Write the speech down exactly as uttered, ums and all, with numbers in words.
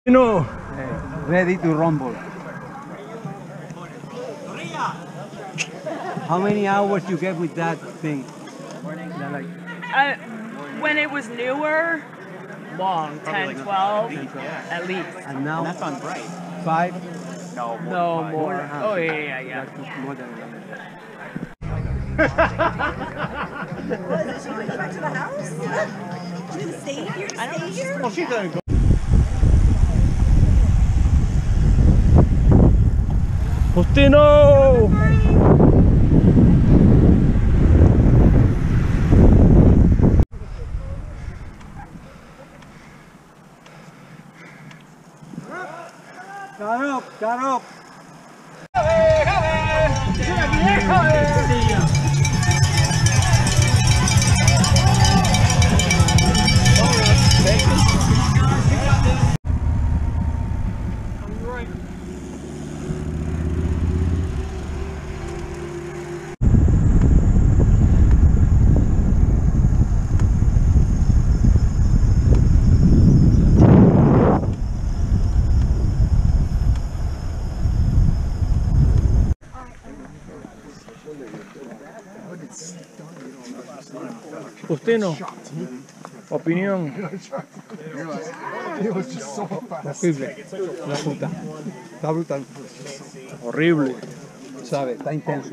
No. Ready to rumble. How many hours you get with that thing? That like Uh, when it was newer, long, ten, like twelve, at least, yeah. at least. and now And that's on bright. five. No, more No than five. more. than five. Oh yeah, yeah, yeah. That's more than eleven. What is it? She gonna go back to the house? You gonna stay here? I don't Stay here? Well, she's gonna go. Justino! Got up, got up. Justino, opinión. Horrible. La puta. Está brutal. Horrible. Sabe, está intenso.